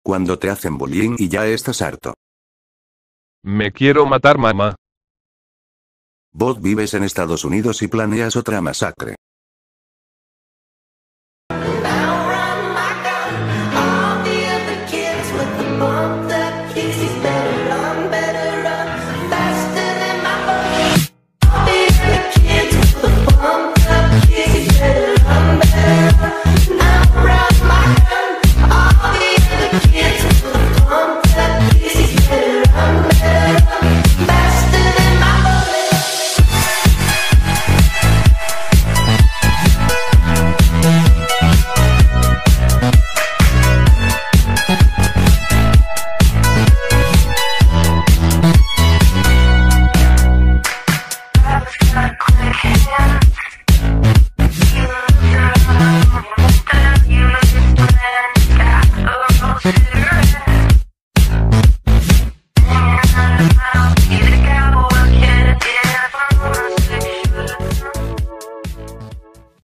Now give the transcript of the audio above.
Cuando te hacen bullying y ya estás harto. Me quiero matar, mamá. Vos vives en Estados Unidos y planeas otra masacre.